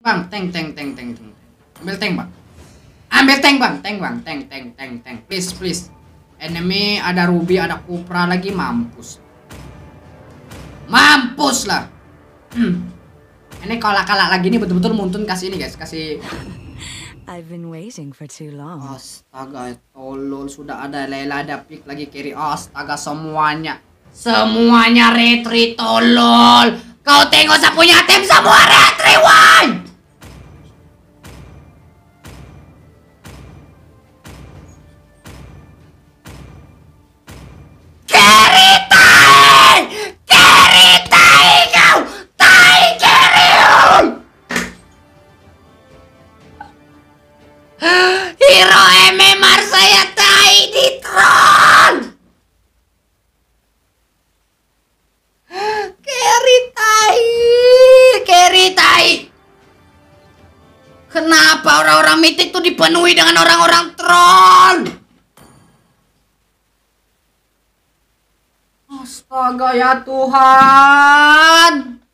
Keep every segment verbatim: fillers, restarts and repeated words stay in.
Bang, tank, tank, tank, tank, tank. Ambil tank, Bang. Ambil tank, Bang. Tank, Bang. Tank, tank, tank, tank. Please, please. Enemy ada Ruby, ada Cupra lagi, mampus. Mampus lah. Hmm. Ini kalak-kalak lagi nih betul-betul Muntun kasih ini, guys. Kasih I've been waiting for too long. Astaga, tolol, sudah ada Layla, ada pick lagi carry. Astaga, semuanya. Semuanya retri, tolol. Kau tengok saya punya tim semua retri, woi. Carry tai. Carry tai kau. Tai carry. Hero M M R saya tai di troll. Carry tai, carry tai. Kenapa orang-orang mitik tuh dipenuhi dengan orang-orang troll? Astaga ya Tuhan.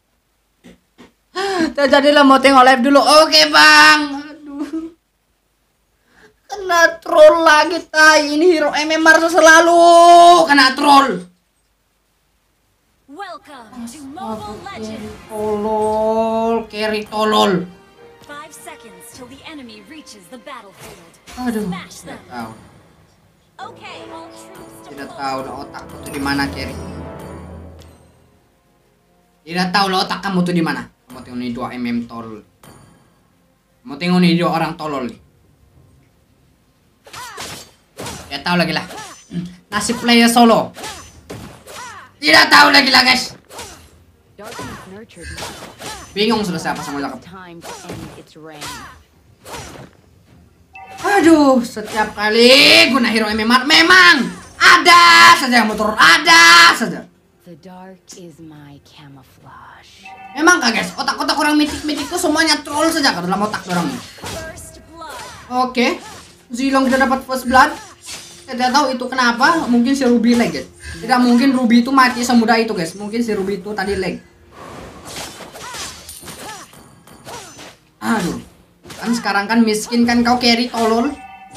Jadilah mau tengok live dulu. Oke bang. Aduh. Kena troll lagi tai. Ini hero M M R selalu kena troll. Welcome to Mobile Legends. Tolol, carry tolol. Five seconds till the enemy reaches the battlefield. Aduh, Smash tidak them. tahu. Okay, all troops Tidak deployed. tahu lah otakku tuh di mana, carry. Tidak tahu lah otak kamu tuh di mana. Kamu tengok nih dua M M tolol. Kamu tengok nih dua orang tolol nih. Tidak tahu lagi lah. Nasib player solo. Tidak tahu lagi lah, guys. Darkness nurtured me. Bingung sudah siapa sama cakep. Time to end its reign. Aduh, setiap kali guna hero M M R memang ada saja yang motor, ada saja. The dark is my camouflage. Memang kah guys, otak-otak orang mitik-mitik itu semuanya troll saja ke dalam otak orang ini. First blood. Oke, Zilong tidak dapat first blood. Saya tidak tahu itu kenapa, mungkin si Ruby lag guys. Tidak mungkin Ruby itu mati semudah itu guys, mungkin si Ruby itu tadi lag. Aduh, kan sekarang kan miskin kan kau carry tolol.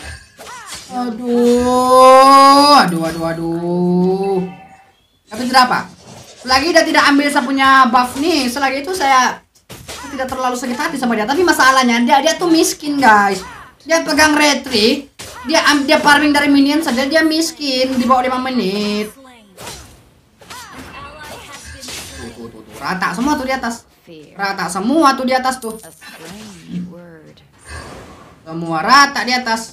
Aduh, aduh, aduh, aduh. Tapi tidak apa. Selagi dia tidak ambil saya punya buff nih, selagi itu saya tidak terlalu sakit hati sama dia. Tapi masalahnya dia dia tuh miskin guys. Dia pegang retri, dia am- dia farming dari minion saja dia miskin di bawah lima menit. Slain. An ally has been Tuh, tuh, tuh, tuh. Rata semua tuh di atas. fear. Rata semua tuh di atas tuh. A strange word. Semua rata di atas.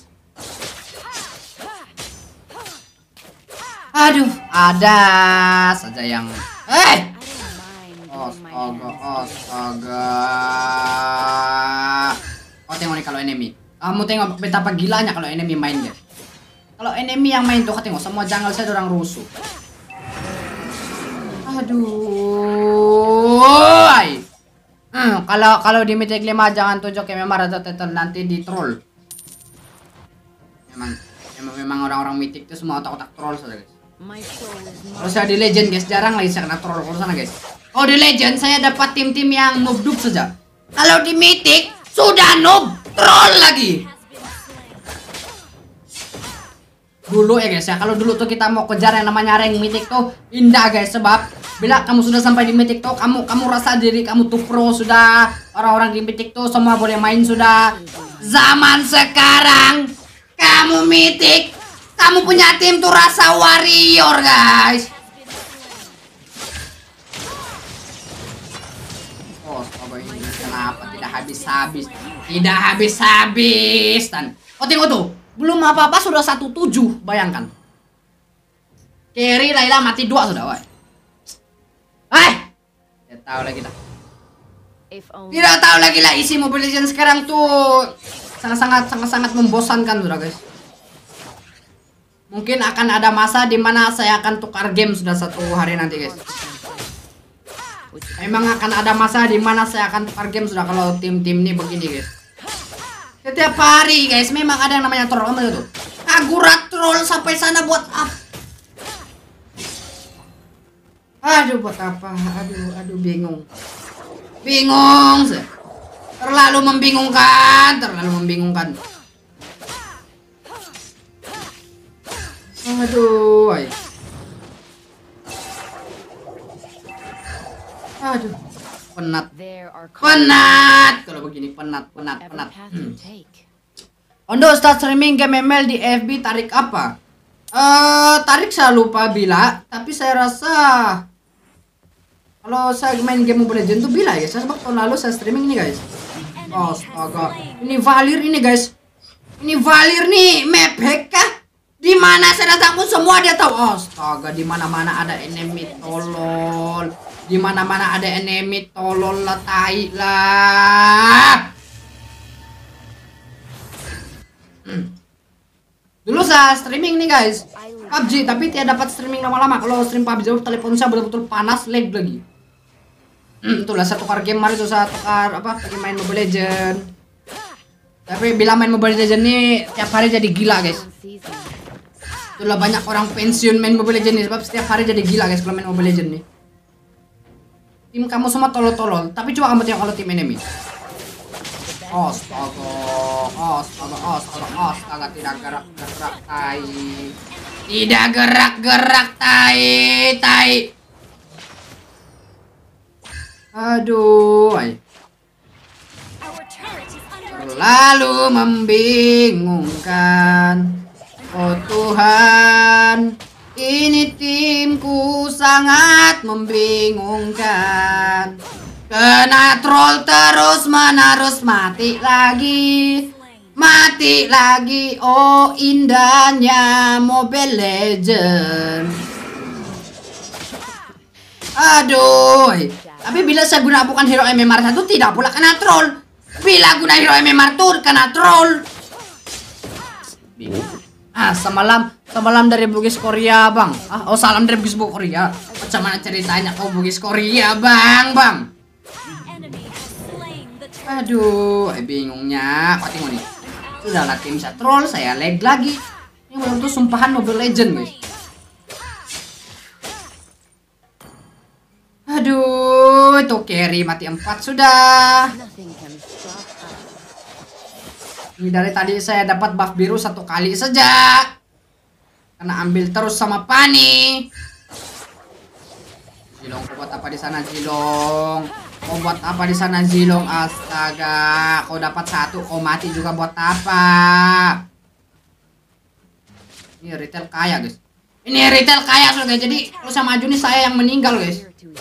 Aduh, ada saja yang eh I don't mind getting my astaga, hands astaga. Oh tengok nih kalau enemy. Kamu tengok betapa gilanya kalau enemy main guys. Kalau enemy yang main tuh tengok semua jungle saya orang rusuh. Aduh. Ay. Hmm, kalau kalau di Mythic lima jangan tunjuk M M R atau Tether nanti di troll. Memang memang, memang orang-orang Mythic itu semua otak-otak troll saja guys. My soul is Kalau saya di Legend guys, jarang lagi saya kena troll kalau sana guys. Oh di Legend saya dapat tim-tim yang noob-noob saja. Kalau di Mythic sudah noob, troll lagi. Dulu ya guys ya, kalau dulu tuh kita mau kejar yang namanya rank Mythic tuh indah guys, sebab bila kamu sudah sampai di Mythic tuh kamu kamu rasa diri kamu tuh pro sudah. Orang-orang di Mythic tuh semua boleh main sudah. Zaman sekarang kamu Mythic, kamu punya tim tuh rasa warrior guys. Oh, coba ini kenapa tidak habis-habis? Tidak habis-habis dan oh tengok tuh, belum apa-apa sudah satu tujuh, bayangkan. Carry Layla mati dua sudah, woi. Eh, tidak tahu lagi lah. if only Tidak tahu lagi lah isi Mobile Legends sekarang tuh sangat-sangat sangat-sangat membosankan sudah guys. Mungkin akan ada masa di mana saya akan tukar game sudah satu hari nanti guys. Emang akan ada masa di mana saya akan tukar game sudah kalau tim-tim ini begini guys. Setiap hari guys memang ada yang namanya troll kamu tuh. Kagura troll sampai sana buat apa? Aduh buat apa? Aduh aduh bingung. Bingung sih. Terlalu membingungkan, terlalu membingungkan. Aduh, ay. Aduh, penat, penat. Kalau begini penat, penat, penat. Hmm. Untuk start streaming game M L di F B tarik apa? Eh, uh, tarik saya lupa bila, tapi saya rasa kalau saya main game Mobile Legends tuh bila ya. Saya sebab tahun lalu saya streaming ini guys. Astaga, ini Valir ini guys. Ini Valir nih, map hack kah? Di mana saya datang pun semua dia tahu. Astaga, di mana-mana ada enemy tolol. Di mana-mana ada enemy tolol lah, tai lah. Hmm. Dulu saya streaming nih guys P U B G, tapi tidak dapat streaming lama-lama. Kalau stream P U B G telepon saya betul-betul panas, lag lagi. Hmm, itulah saya tukar game hari itu, saya tukar apa lagi main Mobile Legends. Tapi bila main Mobile Legends nih tiap hari jadi gila guys. Itulah banyak orang pensiun main Mobile Legends nih, sebab setiap hari jadi gila guys kalau main Mobile Legends nih. Tim kamu semua tolol-tolol, tapi coba kamu tengok kalau tim enemy. Astaga, astaga, astaga, astaga, tidak gerak-gerak tai. Tidak gerak-gerak tai, tai. Aduh, ay. Terlalu membingungkan. Oh Tuhan, ini timku sangat membingungkan. Kena troll terus menerus, mati lagi, mati lagi. Oh indahnya Mobile Legends. Aduh, tapi bila saya guna bukan hero M M R satu tidak pula kena troll. Bila guna hero M M R tuh kena troll. Ah, semalam semalam dari Bugis Korea bang. Ah, oh salam dari Bugis Korea. Macam mana ceritanya kau Bugis Korea bang, bang? Aduh, eh, bingungnya. Kau tengok nih. Sudahlah tim saya troll, saya lag lagi. Ini betul tuh sumpahan Mobile Legends guys. Aduh, itu carry mati empat sudah. Ini dari tadi saya dapat buff biru satu kali saja. Karena ambil terus sama Pani. Zilong, kau buat apa di sana Zilong? Kau buat apa di sana Zilong? Astaga, kau dapat satu, kau mati juga buat apa? Ini retail kaya guys. Ini retail kaya sudah guys. Jadi kalau saya maju nih saya yang meninggal guys.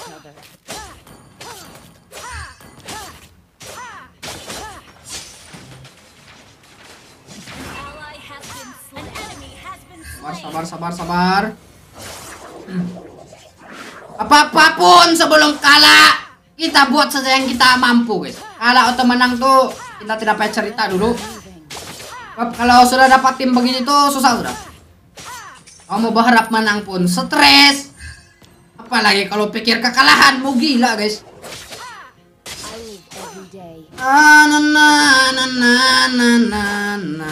Sabar, sabar, sabar, sabar. Hmm. Apa-apapun sebelum kalah, kita buat saja yang kita mampu, guys. Kalah atau menang tuh kita tidak payah cerita dulu. Kalau sudah dapat tim begini tuh susah sudah. Kamu berharap menang pun stres. Apalagi kalau pikir kekalahan, mau gila, guys. Ah, na na na na na na na.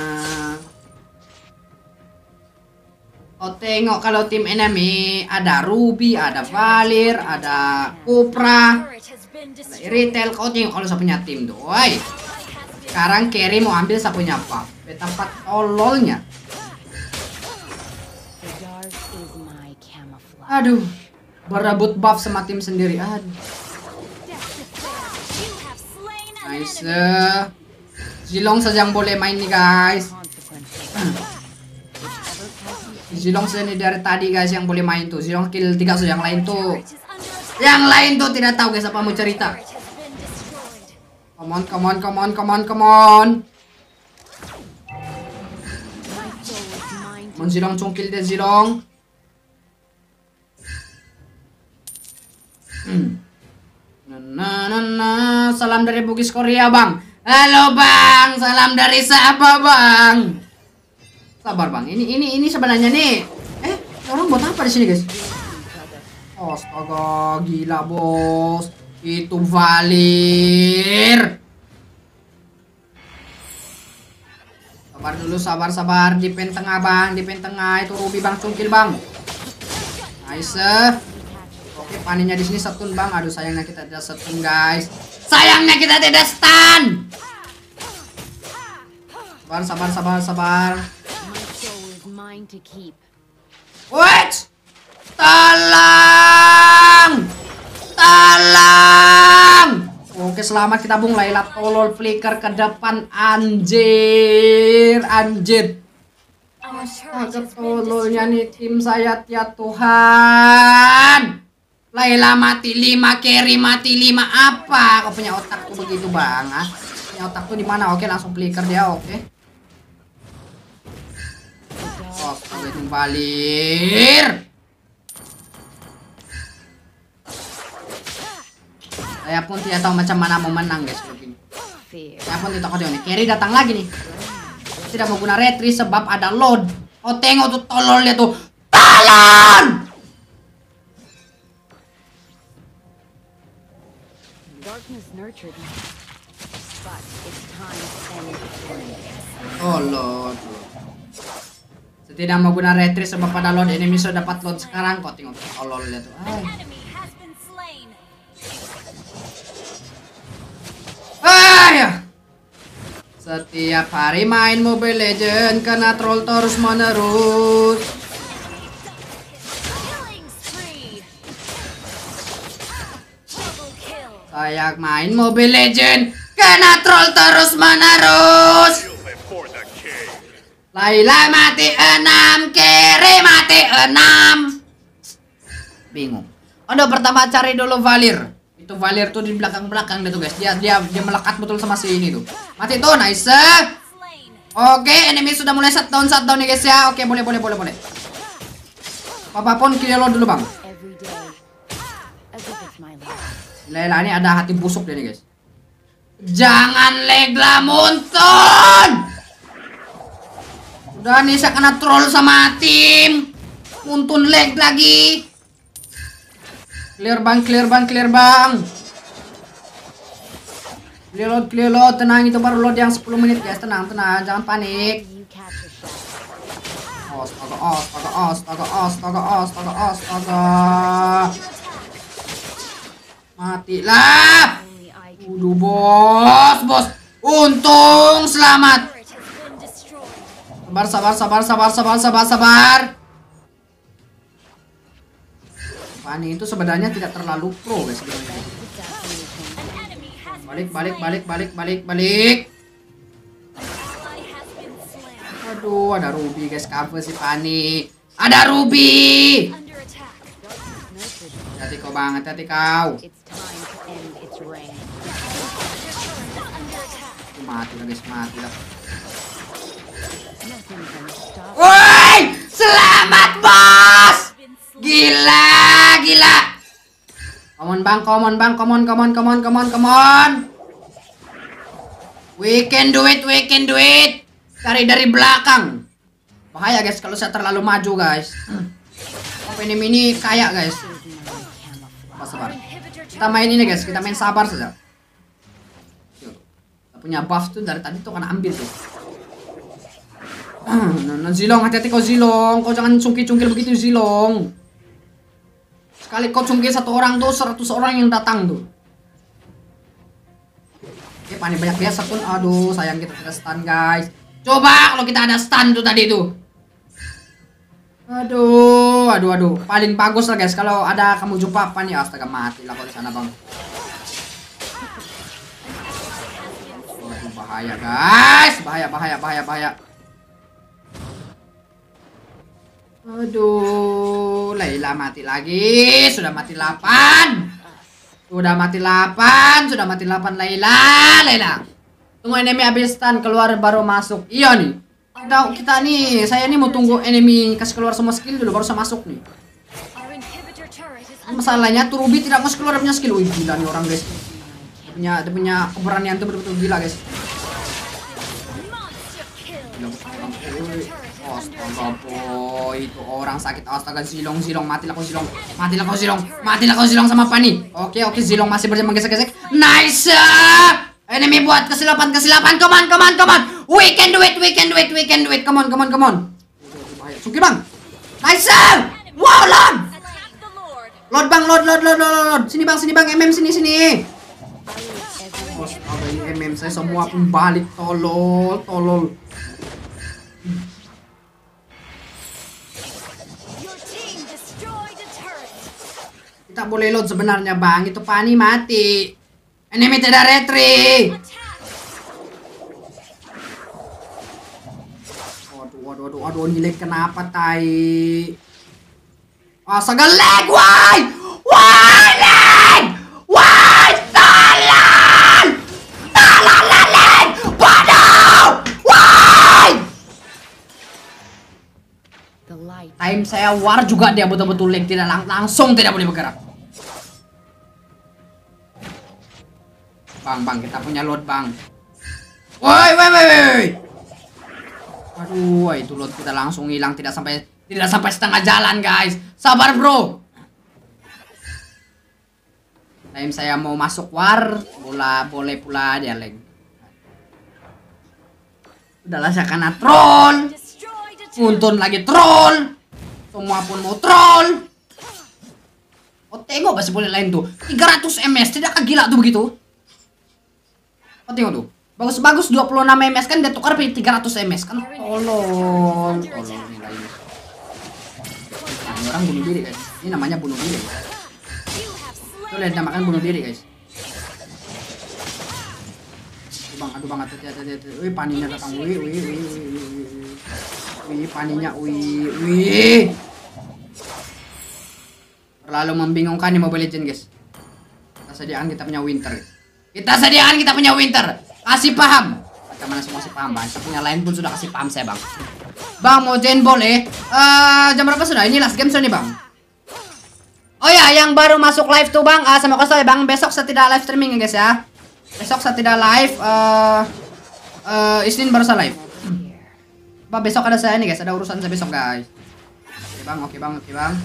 Oh tengok kalau tim enemy ada Ruby, ada Valir, ada Cupra, ada retail. Kau tengok kalau saya punya tim tuh, woi. Sekarang carry mau ambil saya punya buff. Beta empat tololnya. Aduh, berebut buff sama tim sendiri. Aduh. Nice. Zilong saja yang boleh main nih guys. Zilong saja nih dari tadi guys yang boleh main tuh. Zilong kill tiga saja, yang lain tuh. Yang lain tuh tidak tahu guys apa mau cerita. Come on, come on, come on, come on, come on. Mon Zilong cungkil deh Zilong. Hmm. Nah, nah, nah. Salam dari Bugis Korea bang. Halo bang, salam dari siapa bang? Sabar bang, ini ini ini sebenarnya nih. Eh, orang buat apa di sini guys? Astaga, gila bos. Itu Valir. Sabar dulu, sabar sabar. Di pen tengah bang, di pen tengah itu Ruby bang, cungkil bang. Nice. Oke, paninya di sini stun bang. Aduh, sayangnya kita tidak stun guys. Sayangnya kita tidak stun. Sabar, sabar, sabar, sabar. Wait! Tolong! Tolong! Oke, selamat kita bung. Layla tolol flicker ke depan. Anjir, anjir. Astaga, tololnya nih tim saya, ya Tuhan. Layla mati lima, carry mati lima. Apa? Kau punya otak tuh begitu banget? Punya otak tuh di mana? Oke, langsung flicker dia, oke. Oh, itu balir. Saya pun tidak tahu macam mana mau menang guys. Saya pun tidak tahu nih. Carry datang lagi nih. Tidak mau guna retri sebab ada load. Oh, tengok tuh tololnya tuh. Talon! Oh Lord. Tidak mau guna retri sebab pada load. Enemy sudah dapat load sekarang. Kok tengok tuh tololnya tuh. Ay. Ayah. Setiap hari main Mobile Legends kena troll terus menerus. Saya main Mobile Legends kena troll terus menerus. Layla mati enam, Carry mati enam. Bingung. Aduh, pertama cari dulu Valir. Itu Valir tuh di belakang-belakang tuh guys. Dia dia dia melekat betul sama si ini tuh. Mati tuh, nice. Oke, enemy sudah mulai shutdown shutdown nih guys ya. Oke, boleh boleh boleh boleh. Apapun kill lo dulu, Bang. Layla ini ada hati busuk dia nih guys. Jangan Layla muntun. Udah nih saya kena troll sama tim. Muntun leg lagi. Clear bang, clear bang, clear bang. Clear load, clear load. Tenang, itu baru load yang sepuluh menit guys. Tenang, tenang, jangan panik. Astaga, astaga, astaga, astaga, astaga, astaga. Matilah. Udah bos, bos. Untung selamat. Sabar, sabar, sabar, sabar, sabar, sabar, sabar. Pani itu sebenarnya tidak terlalu pro guys. Balik, balik, balik, balik, balik, balik. Aduh, ada Ruby guys, cover si Pani. Ada Ruby. Hati kau banget, hati kau. Mati lah guys, mati lah. Woi, selamat bos. Gila, gila. Come on bang, come on bang, come on, come on, come on, come on, come on. We can do it, we can do it. Cari dari belakang. Bahaya guys kalau saya terlalu maju guys. Apa ini mini kayak guys. Sabar, sabar. Kita main ini guys, kita main sabar saja. Kita punya buff tuh dari tadi tuh kan ambil tuh. Nah, nah, Zilong, hati-hati kau Zilong. Kau jangan cungkil-cungkil begitu Zilong. Sekali kau cungkil satu orang tuh seratus orang yang datang tuh. Oke, panik banyak biasa pun. Aduh, sayang kita tidak stun guys. Coba kalau kita ada stun tuh tadi tuh. Aduh, aduh, aduh. Paling bagus lah guys kalau ada kamu jumpa apa nih. Astaga, mati lah kau di sana bang. Aduh, bahaya guys. Bahaya, bahaya, bahaya, bahaya. Aduh, Layla mati lagi. Sudah mati delapan. Sudah mati delapan. Sudah mati delapan Layla. Layla. Tunggu enemy habis stun keluar baru masuk. Iya nih. Kita, kita nih, saya nih mau tunggu enemy kasih keluar semua skill dulu baru saya masuk nih. Masalahnya tuh Ruby tidak mau keluar punya skill. Wih, gila nih orang guys. Dia punya, dia punya keberanian tuh betul-betul gila guys. Astaga boy, itu orang sakit. Astaga Zilong, Zilong, matilah kau Zilong. Matilah kau Zilong. Matilah kau Zilong sama Pani. Oke, oke Zilong masih berjalan gesek-gesek. Nice. Enemy buat kesilapan, kesilapan. Come on, come on, come on. We can do it, we can do it, we can do it. Come on, come on, come on. Bahaya. Sungki bang. Nice. Wow, Lord. Load bang, load, load, load, load, load. Sini bang, sini bang, M M sini, sini. Astaga, ini M M saya semua pun balik, tolol, tolol. Your team destroyed a turret. Kita boleh load sebenarnya bang, itu Pani mati. Enemy tidak retri. Waduh, waduh, waduh, waduh, ini lag kenapa tai? Astaga, lag, why? Why lag? Why tolong? Tolong lag, waduh, why? The light. Time saya war juga dia betul-betul lag, tidak lang langsung tidak boleh bergerak. Bang, bang, kita punya load bang. Woi, woi, woi, woi. Aduh, itu load kita langsung hilang, tidak sampai tidak sampai setengah jalan guys. Sabar bro. Time saya mau masuk war, bola boleh pula dia lag. Udahlah saya kena troll. Destroyed a turret. Puntun lagi troll. Semua pun mau troll. Oh tengok masih boleh lain tuh tiga ratus M S, tidak gila tuh begitu. Oh tengok tuh, bagus-bagus dua puluh enam M S kan dia tukar pakai tiga ratus M S kan. Tolong, tolong nilainya. Nah, ini orang bunuh diri guys, ini namanya bunuh diri. Tuh lihat namakan bunuh diri guys. Aduh bang, aduh bang, hati hati hati. Wih paninya datang, wih wih wih wih wih. Wih paninya, wih wih. Terlalu membingungkan nih Mobile Legends guys. Kita sediakan kita punya winter. Kita sediakan kita punya winter. Kasih paham. Macam mana semua kasih paham bang. Kita punya lain pun sudah kasih paham saya bang. Bang mau join boleh. Uh, jam berapa sudah? Ini last game sudah nih bang. Oh ya yang baru masuk live tuh bang. Uh, sama kasih bang. Besok saya tidak live streaming ya guys ya. Besok saya tidak live. Uh, uh, Isnin baru saya live. Bah, besok ada saya nih guys. Ada urusan saya besok guys. Oke bang, oke bang, oke bang.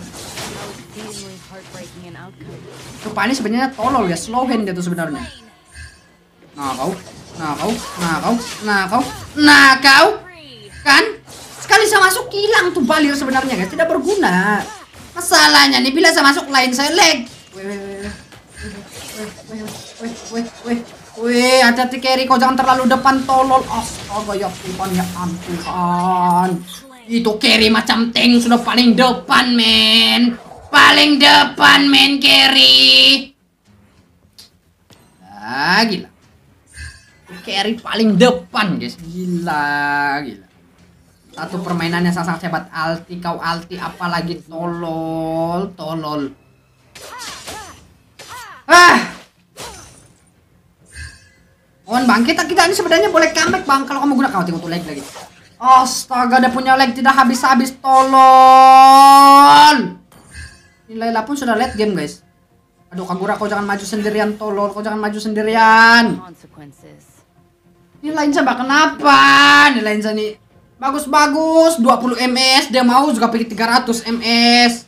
Tuh Pani sebenarnya tolol ya, slow hand dia tuh sebenarnya. Nah kau, nah kau, nah kau, nah kau, nah kau, kan? Sekali saya masuk hilang tuh balir sebenarnya guys, tidak berguna. Masalahnya nih bila saya masuk lain saya lag. Weh, weh, weh, weh, weh, weh, weh, weh, hati-hati carry kau jangan terlalu depan tolol. Astaga ya Tuhan ya ampun. Itu carry macam tank sudah paling depan men. Paling depan men carry. Ah gila. Carry paling depan guys. Gila gila. Satu permainan yang sangat hebat. Alti kau alti apalagi tolol tolol. Ah. On bang kita kita ini sebenarnya boleh comeback bang kalau kamu guna kau tengok tuh lag lagi. Astaga, dia punya lag tidak habis-habis, tolol. Layla pun sudah late game, guys. Aduh, Kagura, kau jangan maju sendirian, tolol. Kau jangan maju sendirian. Ini lain coba kenapa? Ini lain nih. Bagus-bagus, dua puluh M S. Dia mau juga pergi tiga ratus M S.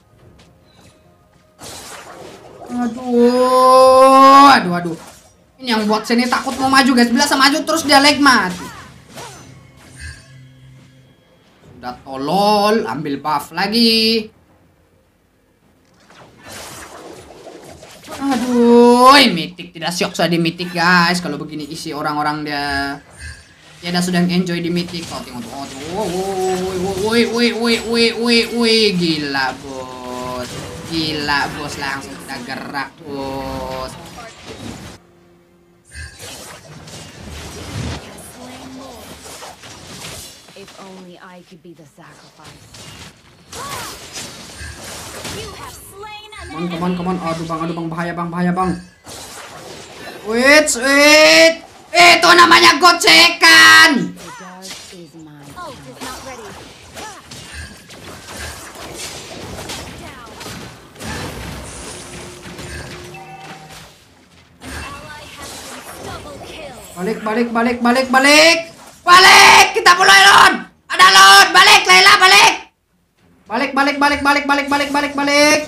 Aduh, aduh, aduh. Ini yang buat sini takut mau maju, guys. Bila saya maju terus dia lag mati. Udah tolol, ambil buff lagi. Aduh, mitik tidak syok saya di mitik guys. Kalau begini isi orang-orang dia, ya dah sudah enjoy di mitik. Oh tengok tuh, oh tuh, woi woi woi woi woi woi gila bos, gila bos langsung kita gerak bos. If only I could be the sacrifice. Come on, come on, come on. Aduh bang, aduh bang, bahaya bang, bahaya bang. Wait, wait. Itu namanya gocekan. Balik, balik, balik, balik, balik. Balik, kita mulai load. Ada load, balik, Layla, balik. Balik, balik, balik, balik, balik, balik, balik, balik.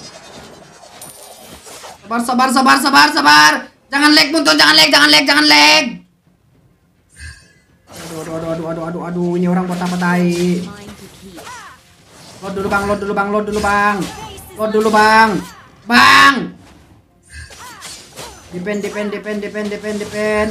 Sabar, sabar, sabar, sabar, sabar. Jangan lag, Muntun, jangan lag, jangan lag, jangan lag. Aduh, aduh, aduh, aduh, aduh, aduh, aduh, ini orang buat apa tai? Load dulu bang, load dulu bang, load dulu bang, load dulu bang. Bang. Defend, defend, defend, defend, defend, defend.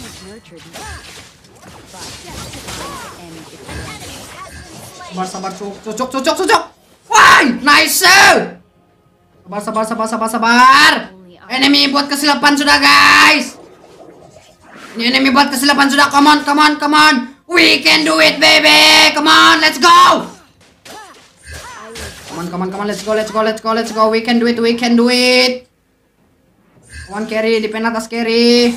Sabar, sabar, cucuk, cucuk, cucuk. Wah, nice. Sabar, sabar, sabar, sabar, sabar. Enemy buat kesilapan sudah, guys. Ini enemy buat kesilapan sudah. Come on, come on, come on. We can do it, baby. Come on, let's go. Come on, come on, come on. Let's go, let's go, let's go, let's go. We can do it, we can do it. Come on, carry. Defend atas carry.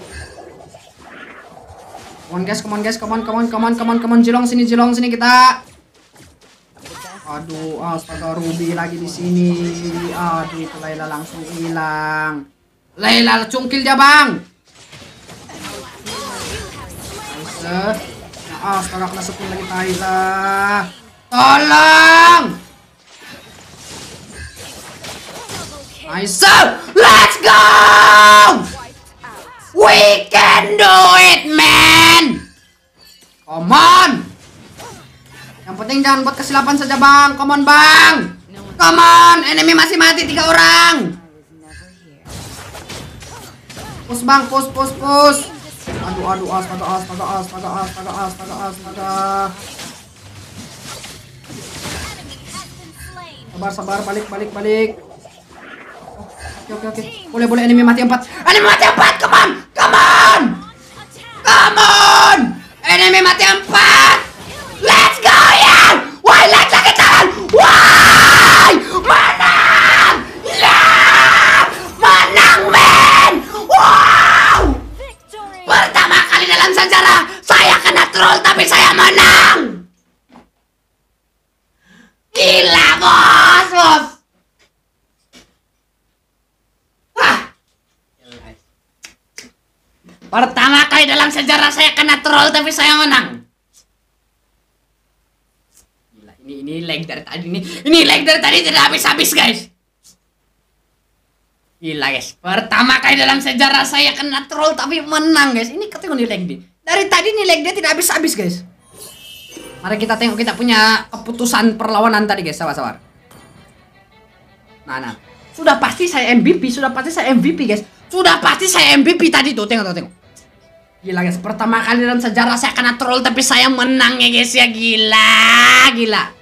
Come on, guys, come on, guys. Come on, come on, come on, come on, come on. Jilong sini, jilong sini kita. Aduh, astaga, Ruby lagi di sini. Aduh, itu Layla langsung hilang. Layla cungkil dia, Bang. Nice. Nah, astaga, kena sepuluh lagi Layla. Tolong. Nice. Let's go. We can do it, man. Come on. Yang penting jangan buat kesilapan saja, Bang. Come on, Bang. Come on. Enemy masih mati tiga orang. Push, Bang. Push, push, push. Aduh, aduh, astaga, astaga, astaga, astaga, astaga, astaga. Sabar, sabar. Balik, balik, balik. Oke, oke, oke. Boleh, boleh. Enemy mati empat. Enemy mati empat. Come on. Come on. Come on. Enemy mati empat. Let's go ya! Why like lagi tangan? Why? Menang! Ya! Menang, men! Wow! Pertama kali dalam sejarah saya kena troll tapi saya menang. Gila, bos, bos. Wah. Pertama kali dalam sejarah saya kena troll tapi saya menang. Ini ini lag dari tadi ini. Ini lag dari tadi tidak habis-habis, guys. Gila, guys. Pertama kali dalam sejarah saya kena troll tapi menang, guys. Ini ketemu nih lag dia. Dari tadi nih lag dia tidak habis-habis, guys. Mari kita tengok kita punya keputusan perlawanan tadi, guys. Sabar-sabar. Nah, nah. Sudah pasti saya M V P, sudah pasti saya M V P, guys. Sudah pasti saya M V P tadi tuh. Tengok, tengok, tengok. Gila, guys, pertama kali dalam sejarah saya kena troll tapi saya menang ya, guys, ya. Gila, gila.